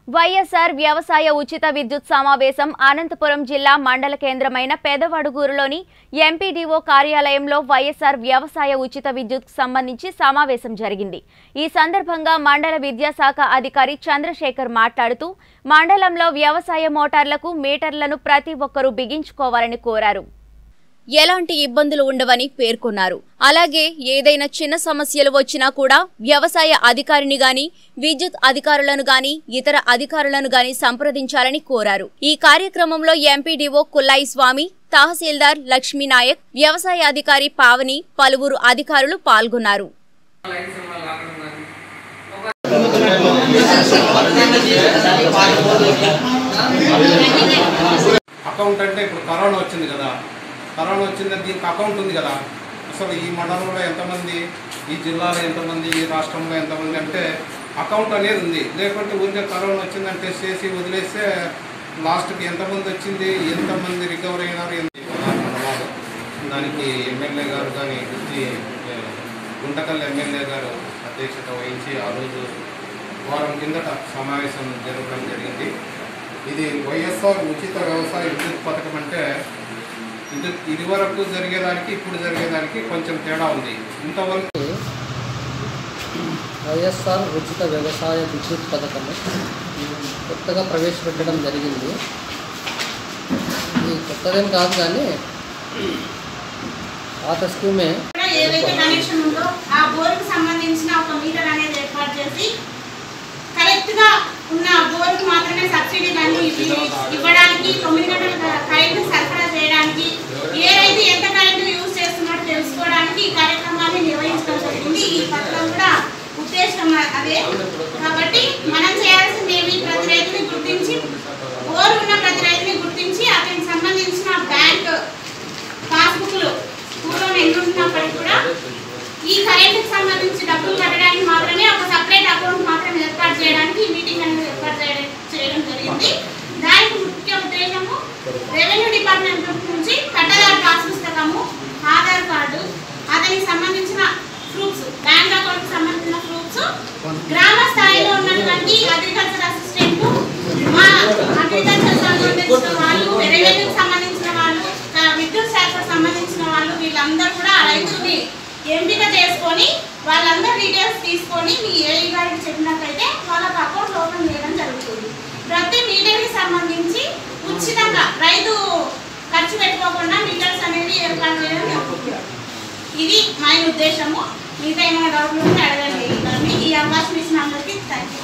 వైఎస్ఆర్ వ్యవసాయ ఉచిత విద్యుత్ సమావేశం అనంతపురం జిల్లా మండల కేంద్రమైన పెదవడుగూరులోని ఎంపీడీఓ కార్యాలయంలో వైఎస్ఆర్ వ్యవసాయ ఉచిత విద్యుత్ సంబంధించి సమావేశం జరిగింది। ఈ సందర్భంగా మండల విద్యాశాఖ అధికారి చంద్రశేఖర్ మాట్లాడుతూ మండలంలో వ్యవసాయ మోటార్లకు మీటర్లను ప్రతి ఒక్కరూ బిగించుకోవాలని కోరారు। ఎలాంటి ఇబ్బందులు ఉండవని పేర్కొన్నారు। అలాగే ఏదైనా చిన్న సమస్యలు వచ్చినా కూడా వ్యవసాయ అధికారిని గాని విద్యుత్ అధికారులను గాని ఇతర అధికారులను గాని సంప్రదించాలని కోరారు। ఈ కార్యక్రమంలో ఎంపీడీఓ కుల్లాయి స్వామి, తహసీల్దార్ లక్ష్మీనాయక్, వ్యవసాయ అధికారి పావని, పలువురు అధికారులు పాల్గొన్నారు। అకౌంట్ అంటే ఇప్పుడు కరోనా వచ్చింది కదా, కరోనా వచ్చిందని దీనికి అకౌంట్ ఉంది కదా। అసలు ఈ మండలంలో ఎంతమంది, ఈ జిల్లాలో ఎంతమంది, ఈ రాష్ట్రంలో ఎంతమంది అంటే అకౌంట్ అనేది ఉంది। లేకుంటే ఊరికే కరోనా వచ్చిందని టెస్ట్ చేసి వదిలేస్తే లాస్ట్కి ఎంతమంది వచ్చింది, ఎంతమంది రికవర్ అయినారు మండలాలు, దానికి ఎమ్మెల్యే గారు కానీ గుంటకల్ ఎమ్మెల్యే గారు అధ్యక్షత వహించి ఆ రోజు వారం కిందట సమావేశం జరగడం జరిగింది। ఇది వైఎస్ఆర్ ఉచిత వ్యవసాయ విద్యుత్ పథకం అంటే ఇది వరకు జరిగేదానికి ఇప్పుడు జరిగేదానికి కొంచెం తేడా ఉంది। ఇంతవరకు వైఎస్ఆర్ ఉచిత వ్యవసాయ విద్యుత్ పథకం కొత్తగా ప్రవేశపెట్టడం జరిగింది। ఇది కొత్తదేం కాదు కానీ పాత స్కీమే। ఏదైతే కనెక్షన్ ఉందో ఆ బోర్డుకు సంబంధించిన ఒక మీటర్ అనేది ఏర్పాటు చేసి కరెక్ట్గా ఉన్న బోర్డుకు మాత్రమే సబ్సిడీలన్నీ ఇవ్వడానికి, 9 గంటల కరెంటు సరఫరా చేయడానికి, ఏ రైతు ఎంత కరెంటు యూజ్ చేస్తున్నాడో తెలుసుకోవడానికి ఈ కార్యక్రమాన్ని నిర్వహించడం జరిగింది। ఈ పథకం కూడా ఉద్దేశం అదే। కాబట్టి మనం చేయాల్సింది ఏమి, ప్రతి రైతుని గుర్తించి, బోర్ ఉన్న ప్రతి రైతుని గుర్తించి అతనికి సంబంధించిన బ్యాంక్ పాస్బుక్లు పూర్వం ఎన్నున్నప్పటికీ కూడా ఈ కరెంటుకు సంబంధించి డబ్బులు కట్టడానికి మాత్రమే ఒక సపరేట్ అకౌంట్ మాత్రం ఏర్పాటు చేయడానికి ఈ మీటింగ్ అనేది ఏర్పాటు చేయడం జరిగింది। దానికి ముఖ్య ఉద్దేశము రెవెన్యూ డిపార్ట్మెంట్ నుంచి పట్టాదారు పాస్ పుస్తకము, ఆధార్ కార్డు, అతనికి సంబంధించిన ప్రూఫ్స్, బ్యాంక్ అకౌంట్కి సంబంధించిన ప్రూఫ్స్, గ్రామ స్థాయిలో ఉన్నటువంటి అగ్రికల్చర్ అసిస్టెంట్, మా అగ్రికల్చర్ సంబంధించిన వాళ్ళు, రెవెన్యూకి సంబంధించిన వాళ్ళు, విద్యుత్ శాఖకు సంబంధించిన వాళ్ళు, వీళ్ళందరూ కూడా రైతుల్ని ఎంపిక చేసుకొని వాళ్ళందరూ డీటెయిల్స్ తీసుకొని మీ ఏఈ గారికి చెప్పినట్లయితే వాళ్ళకి అకౌంట్ ఓపెన్ చేయడం జరుగుతుంది। ప్రతి మీటర్కి సంబంధించి ఉచితంగా రైతు ఖర్చు పెట్టుకోకుండా మీటర్స్ అనేది ఏర్పాటు చేయడం జరుగుతుంది। ఇది మా ఉద్దేశము। మిగతా ఏమైనా డౌట్లు ఉంటే అడగండి। ఈ అవకాశం ఇచ్చిన అందరికీ థ్యాంక్ యూ।